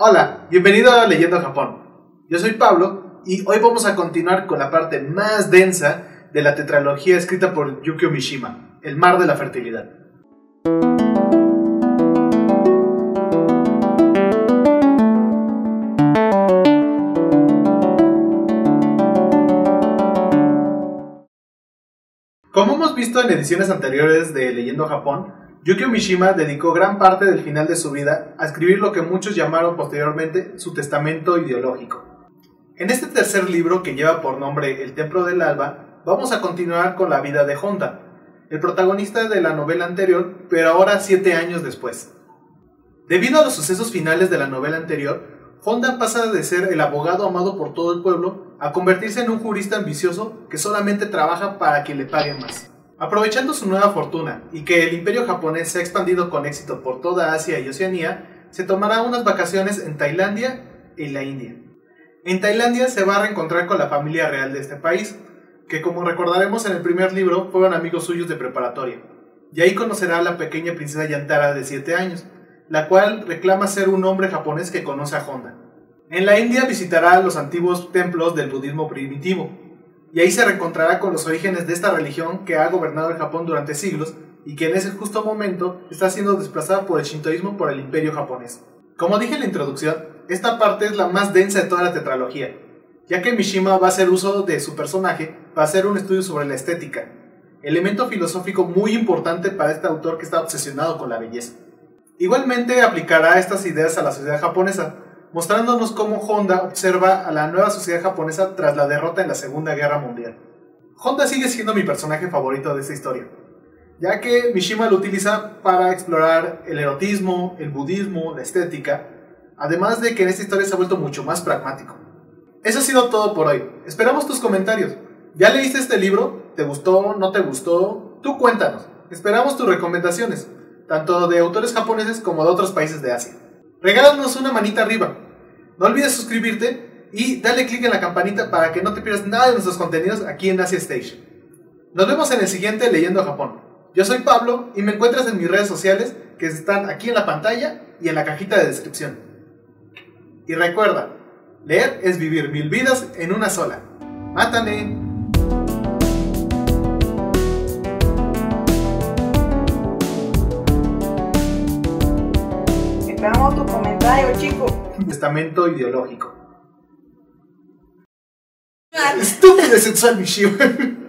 Hola, bienvenido a Leyendo Japón. Yo soy Pablo y hoy vamos a continuar con la parte más densa de la tetralogía escrita por Yukio Mishima, El mar de la fertilidad. Como hemos visto en ediciones anteriores de Leyendo Japón, Yukio Mishima dedicó gran parte del final de su vida a escribir lo que muchos llamaron posteriormente su testamento ideológico. En este tercer libro, que lleva por nombre El Templo del Alba, vamos a continuar con la vida de Honda, el protagonista de la novela anterior, pero ahora 7 años después. Debido a los sucesos finales de la novela anterior, Honda pasa de ser el abogado amado por todo el pueblo a convertirse en un jurista ambicioso que solamente trabaja para que le paguen más. Aprovechando su nueva fortuna y que el imperio japonés se ha expandido con éxito por toda Asia y Oceanía, se tomará unas vacaciones en Tailandia y la India. En Tailandia se va a reencontrar con la familia real de este país, que como recordaremos en el primer libro fueron amigos suyos de preparatoria, y ahí conocerá a la pequeña princesa Yantara de 7 años, la cual reclama ser un hombre japonés que conoce a Honda. En la India visitará los antiguos templos del budismo primitivo, y ahí se reencontrará con los orígenes de esta religión que ha gobernado el Japón durante siglos y que en ese justo momento está siendo desplazada por el shintoísmo por el imperio japonés. Como dije en la introducción, esta parte es la más densa de toda la tetralogía, ya que Mishima va a hacer uso de su personaje para hacer un estudio sobre la estética, elemento filosófico muy importante para este autor que está obsesionado con la belleza. Igualmente aplicará estas ideas a la sociedad japonesa, mostrándonos cómo Honda observa a la nueva sociedad japonesa tras la derrota en la Segunda Guerra Mundial. Honda sigue siendo mi personaje favorito de esta historia, ya que Mishima lo utiliza para explorar el erotismo, el budismo, la estética, además de que en esta historia se ha vuelto mucho más pragmático. Eso ha sido todo por hoy. Esperamos tus comentarios. ¿Ya leíste este libro? ¿Te gustó? ¿No te gustó? Tú cuéntanos. Esperamos tus recomendaciones, tanto de autores japoneses como de otros países de Asia. Regálanos una manita arriba. No olvides suscribirte y dale click en la campanita para que no te pierdas nada de nuestros contenidos aquí en Asia Station. Nos vemos en el siguiente Leyendo Japón. Yo soy Pablo y me encuentras en mis redes sociales que están aquí en la pantalla y en la cajita de descripción. Y recuerda, leer es vivir 1000 vidas en una sola. ¡Mátane! Esperamos tu comentario, chico. Testamento ideológico. Estúpido sexual, Mishima.